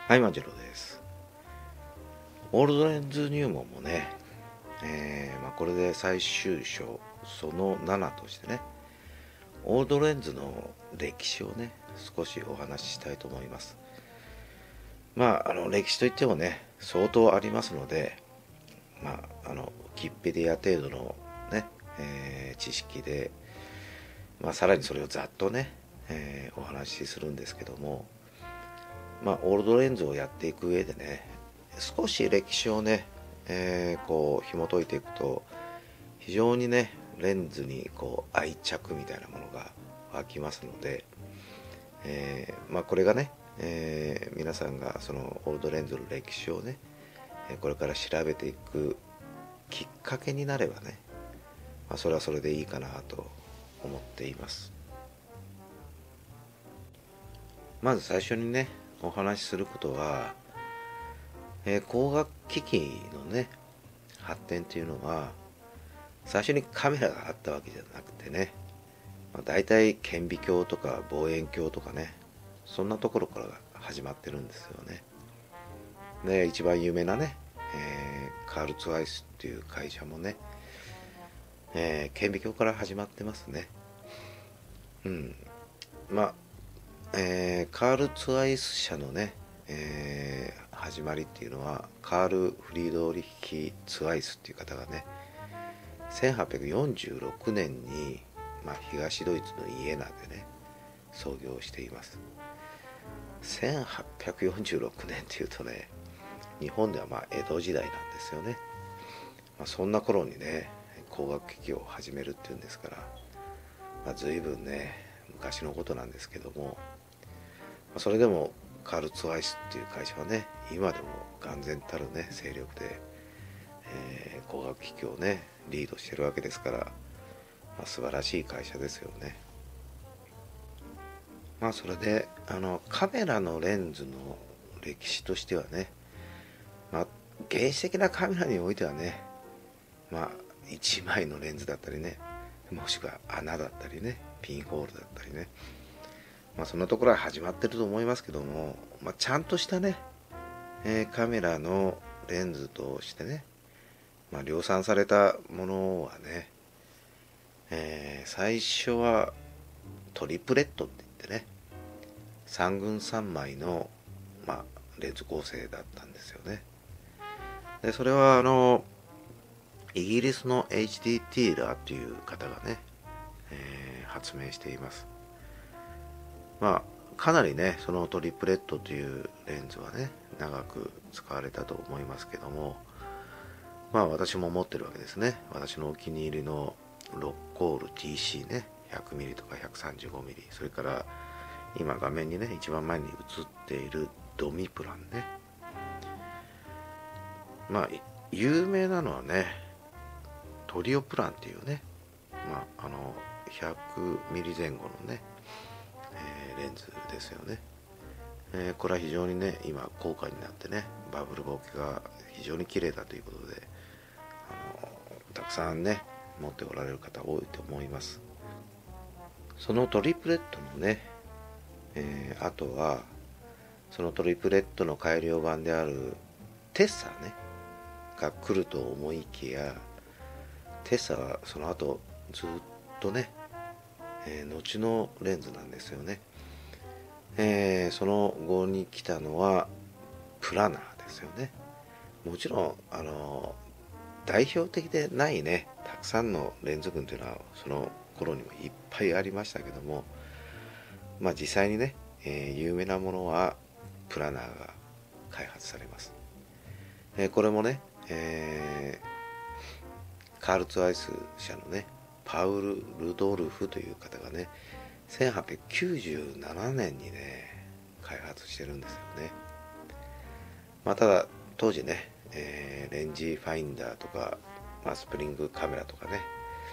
はい、マジロです。オールドレンズ入門もね、これで最終章その7としてね、オールドレンズの歴史をね、少しお話ししたいと思います。歴史といってもね、相当ありますので、キッペディア程度のね、知識で、さらにそれをざっとね、お話しするんですけども、オールドレンズをやっていく上でね、少し歴史をね、こう紐解いていくと非常にねレンズにこう愛着みたいなものが湧きますので、これがね、皆さんがそのオールドレンズの歴史をねこれから調べていくきっかけになればね、それはそれでいいかなと思っています。まず最初にねお話しすることは、光学機器のね発展というのは最初にカメラがあったわけじゃなくてね、大体顕微鏡とか望遠鏡とかね、そんなところから始まってるんですよね。で一番有名なね、カール・ツワイスっていう会社もね、顕微鏡から始まってますね。カール・ツワイス社のね、始まりっていうのはカール・フリードリヒ・ツワイスっていう方がね1846年に、東ドイツのイエナでね創業しています。1846年っていうとね、日本では江戸時代なんですよね。そんな頃にね光学機器を始めるっていうんですから、随分ね昔のことなんですけども、それでもカール・ツワイスっていう会社はね今でも眼前たるね勢力で、光学機器をねリードしてるわけですから、素晴らしい会社ですよね。それでカメラのレンズの歴史としてはね、原始的なカメラにおいてはね、1枚のレンズだったりね、もしくは穴だったりねピンホールだったりね、そんなところは始まってると思いますけども、ちゃんとしたね、カメラのレンズとしてね、量産されたものはね、最初はトリプレットって言ってね3軍3枚の、レンズ構成だったんですよね。でそれはイギリスの HD ティーラーという方がね、発明しています。かなりねそのトリプレットというレンズはね長く使われたと思いますけども、私も持ってるわけですね。私のお気に入りのロッコール TC ね 100mm とか 135mm、 それから今画面にね一番前に映っているドミプランね。有名なのはねトリオプランっていうね、100mm 前後のね、レンズですよね。これは非常にね今高価になってねバブルボケが非常に綺麗だということで、たくさんね持っておられる方多いと思います。そのトリプレットのね、あとはそのトリプレットの改良版であるテッサねが来ると思いきや、テッサはその後ずっとね、後のレンズなんですよね。その後に来たのはプラナーですよね。もちろん代表的でないねたくさんのレンズ群というのはその頃にもいっぱいありましたけども、実際にね、有名なものはプラナーが開発されます。これもね、カール・ツワイス社のねパウル・ルドルフという方がね1897年にね開発してるんですよね。ただ当時ね、レンジファインダーとか、スプリングカメラとかね、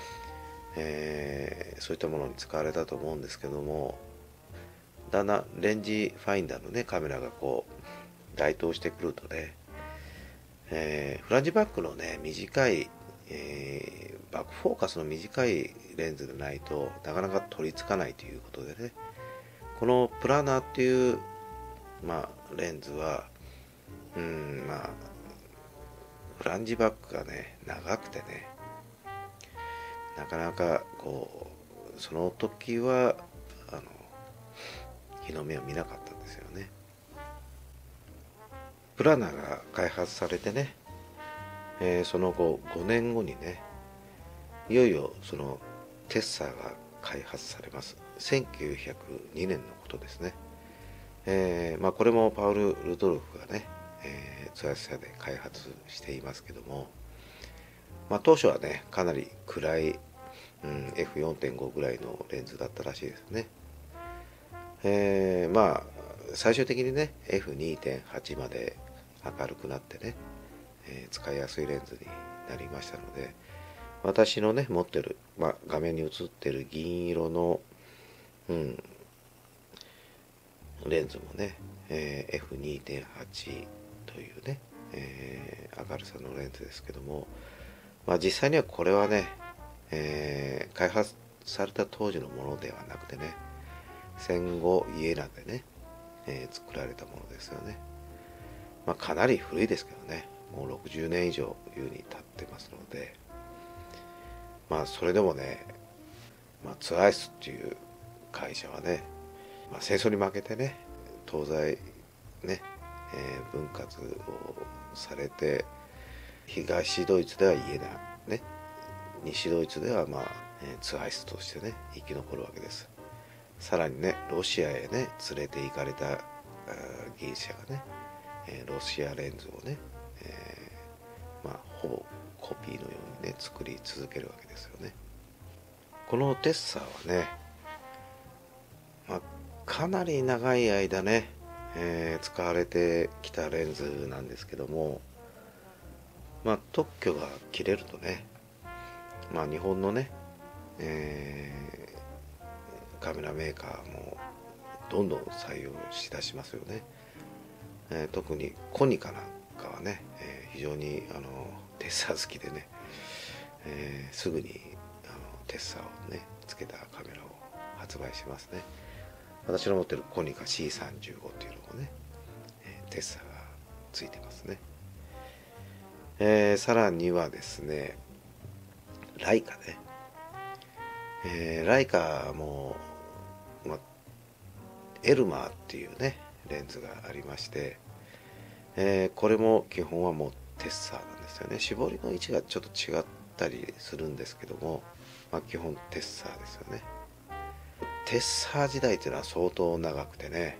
そういったものに使われたと思うんですけども、だんだんレンジファインダーのねカメラがこう台頭してくるとね、フランジバックのね短い、バックフォーカスの短いレンズでないとなかなか取り付かないということでね、このプラナーっていう、 レンズはフランジバックがね長くてね、なかなかこうその時は日の目を見なかったんですよね。プラナが開発されてね、その後5年後にね、いよいよそのテッサーが開発されます。1902年のことですね。これもパウル・ルドルフがね、ツアー社で開発していますけども、当初はねかなり暗い、F4.5 ぐらいのレンズだったらしいですね。最終的にね F2.8 まで明るくなってね、使いやすいレンズになりましたので、私のね持ってる、画面に映ってる銀色の、レンズもね、F2.8 というね、明るさのレンズですけども、実際にはこれはね、開発された当時のものではなくてね、戦後イエナでね、作られたものですよね。かなり古いですけどね、もう60年以上優に経ってますので、それでもね、ツアイスっていう会社はね、戦争に負けてね東西ね、分割をされて、東ドイツではイエナね、西ドイツではツアイスとしてね生き残るわけです。さらにねロシアへね連れて行かれた技術者がね、ロシアレンズをね、ほぼコピーのようにね作り続けるわけですよね。このテッサーはね、かなり長い間ね、使われてきたレンズなんですけども、特許が切れるとね、日本のね、カメラメーカーもどんどん採用しだしますよね。特にコニカなんかはね、非常にテッサー好きでね、すぐにテッサーをねつけたカメラを発売しますね。私の持ってるコニカ C35 っていうのもね、テッサーがついてますね。さらにはですねライカね、ライカも、エルマーっていうねレンズがありまして、これも基本はもうテッサーなんですよね。絞りの位置がちょっと違ったりするんですけども、基本テッサーですよね。テッサー時代っていうのは相当長くてね、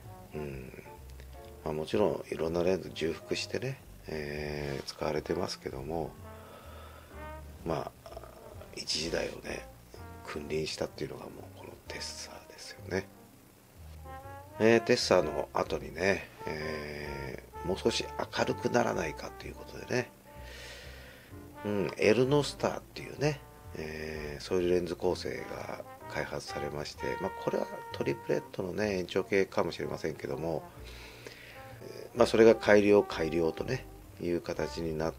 もちろんいろんなレンズ重複してね、使われてますけども、一時代をね君臨したっていうのがもうこのテッサーですよね。テッサーの後にね、もう少し明るくならないかということでね、エルノスターっていうね、そういうレンズ構成が開発されまして、これはトリプレットのね延長系かもしれませんけども、それが改良とねいう形になって、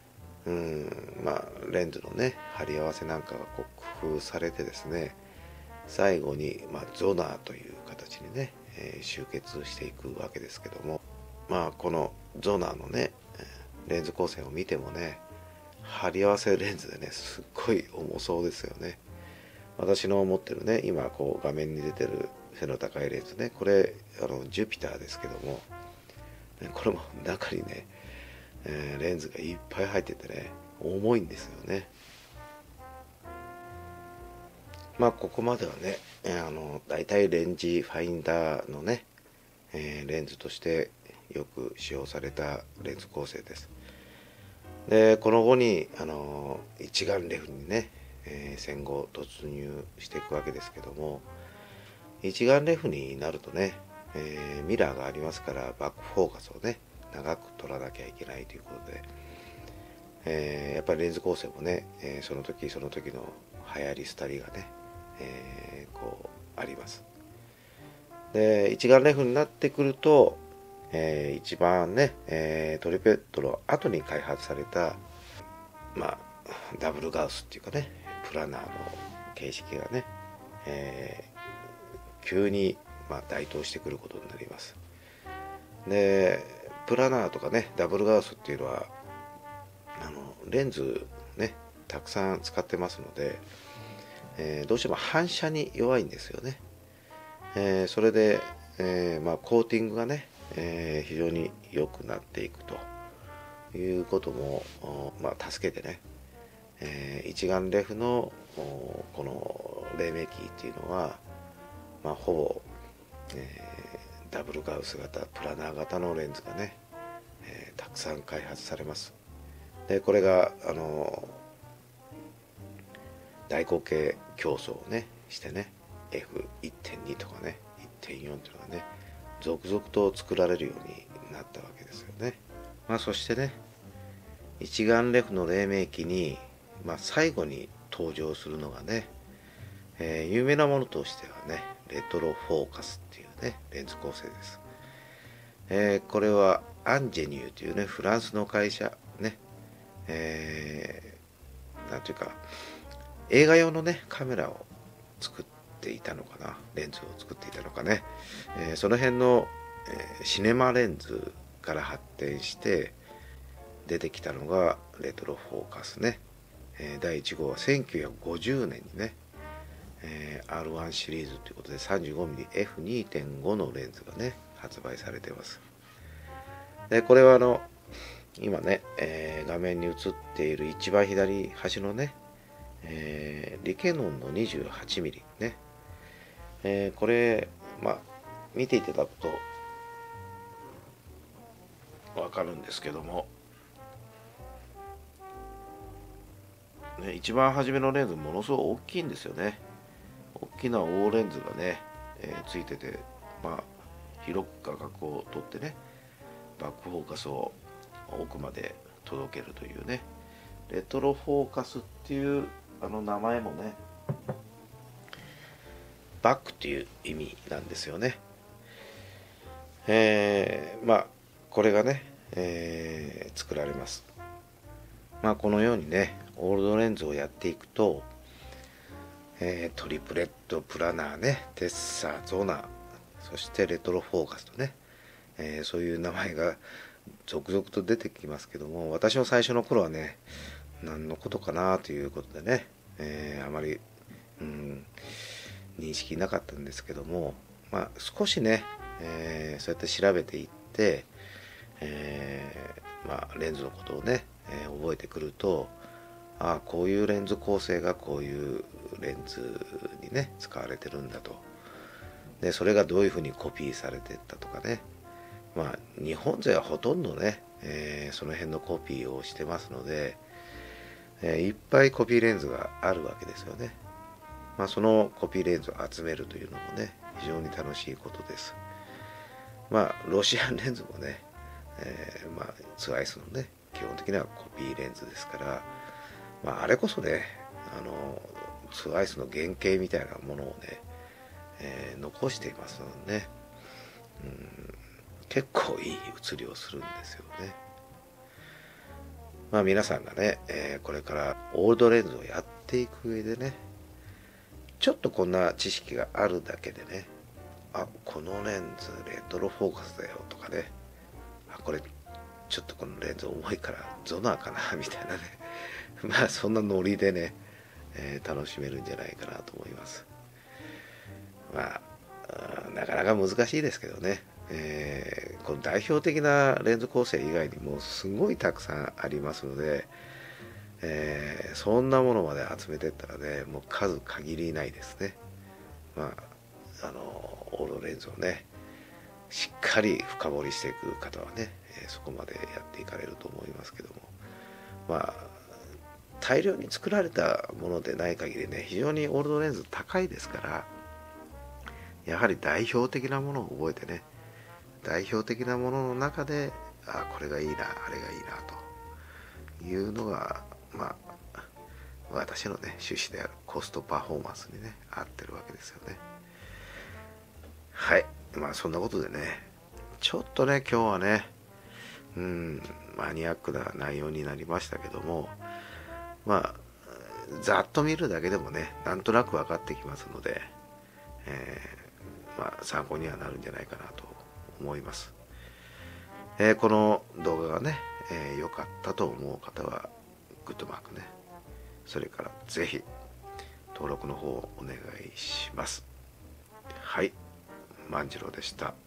レンズのね貼り合わせなんかがこう工夫されてですね、最後に、ゾナーという形にね、集結していくわけですけども、このゾナーのねレンズ構成を見てもね、貼り合わせレンズでねすっごい重そうですよね。私の持ってるね今こう画面に出てる背の高いレンズね、これジュピターですけども、これも中にね、レンズがいっぱい入っててね重いんですよね。ここまではね、だいたいレンジファインダーのね、レンズとしてよく使用されたレンズ構成です。でこの後に一眼レフにね、戦後突入していくわけですけども、一眼レフになるとね、ミラーがありますからバックフォーカスをね長く撮らなきゃいけないということで、やっぱりレンズ構成もね、その時その時の流行り廃りがね、こうあります。で一眼レフになってくると、一番ね、トリペットの後に開発されたダブルガウスっていうかねプラナーの形式がね、急に台頭してくることになります。 でプラナーとかねダブルガウスっていうのはレンズねたくさん使ってますので、どうしても反射に弱いんですよね。それで、コーティングがね、非常に良くなっていくということも、助けてね、一眼レフのこの黎明期っていうのは、ほぼ、ダブルガウス型プラナー型のレンズがね、たくさん開発されます。でこれが大口径競争をねしてね F1.2 とかね 1.4 というのがね続々と作られるようになったわけですよね。そしてね一眼レフの黎明期に、最後に登場するのがね、有名なものとしてはねレトロフォーカスっていうねレンズ構成です。これはアンジェニューというねフランスの会社ね、なんていうか映画用のねカメラを作っていたのかな、レンズを作っていたのかね、その辺の、シネマレンズから発展して出てきたのがレトロフォーカスね。第1号は1950年にね、R1 シリーズということで 35mmF2.5 のレンズがね発売されています。でこれは今ね、画面に映っている一番左端のね、リケノンの 28mm ね、これ見ていただくと分かるんですけども、ね、一番初めのレンズものすごく大きいんですよね。大きな大レンズがね、ついてて、広く画角を取ってねバックフォーカスを奥まで届けるというねレトロフォーカスっていう名前もねバックっていう意味なんですよね。これがね、作られます。このようにねオールドレンズをやっていくと、トリプレットプラナーねテッサーゾナーそしてレトロフォーカスとね、そういう名前が続々と出てきますけども、私の最初の頃はね何のことかなということでね、あまり、認識なかったんですけども、少しね、そうやって調べていって、レンズのことをね、覚えてくるとこういうレンズ構成がこういうレンズにね使われてるんだと。でそれがどういうふうにコピーされていったとかね、日本勢はほとんどね、その辺のコピーをしてますので、いっぱいコピーレンズがあるわけですよね。そのコピーレンズを集めるというのもね非常に楽しいことです。ロシアンレンズもね、ツアイスのね基本的にはコピーレンズですから、あれこそねツアイスの原型みたいなものをね、残していますのでね、結構いい写りをするんですよね。皆さんがね、これからオールドレンズをやっていく上でねちょっとこんな知識があるだけでねこのレンズレトロフォーカスだよとかねこれちょっとこのレンズ重いからゾナーかなみたいなねそんなノリでね、楽しめるんじゃないかなと思います。なかなか難しいですけどね、この代表的なレンズ構成以外にもすごいたくさんありますので、そんなものまで集めてったらねもう数限りないですね。オールドレンズをねしっかり深掘りしていく方はね、そこまでやっていかれると思いますけども、大量に作られたものでない限りね非常にオールドレンズ高いですから、やはり代表的なものを覚えてね代表的なものの中でこれがいいなあれがいいなというのが私のね趣旨であるコストパフォーマンスにね合ってるわけですよね。はい、そんなことでねちょっとね今日はねマニアックな内容になりましたけども、ざっと見るだけでもねなんとなく分かってきますので、参考にはなるんじゃないかなと思います。 この動画がね良かったと思う方はグッドマークね、それからぜひ登録の方お願いします。はい、万次郎でした。